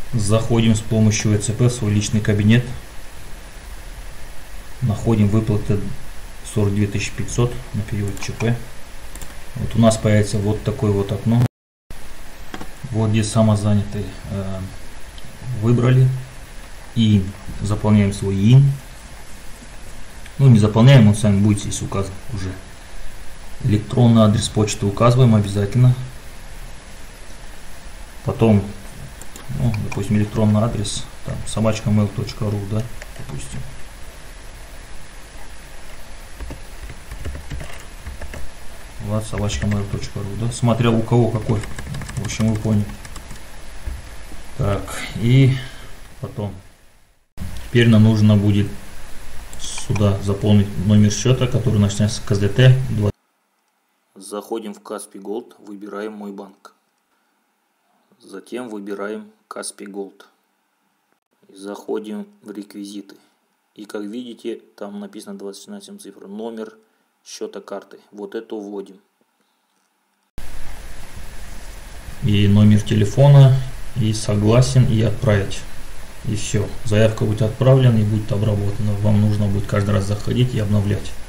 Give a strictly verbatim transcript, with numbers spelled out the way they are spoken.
Заходим с помощью вэ цэ пэ в свой личный кабинет. Находим выплаты сорок две тысячи пятьсот на период ЧП. Вот у нас появится вот такое вот окно. Вот здесь самозанятый. Выбрали. И заполняем свой ИИН. Ну, не заполняем, он сами будет здесь указан уже. Электронный адрес почты указываем обязательно. Потом, ну, допустим, электронный адрес там собачка мэйл точка ру, да, допустим. Вот собачка мэйл точка ру, да, смотря у кого какой, в общем, вы поняли. Так, и потом теперь нам нужно будет сюда заполнить номер счета, который начинается с ка эс дэ тэ. Заходим в Каспий Голд, выбираем мой банк. Затем выбираем Каспий Голд. Заходим в реквизиты. И как видите, там написано двадцать на семь цифр. Номер счета карты. Вот это вводим. И номер телефона. И согласен, и отправить. И все. Заявка будет отправлена и будет обработана. Вам нужно будет каждый раз заходить и обновлять.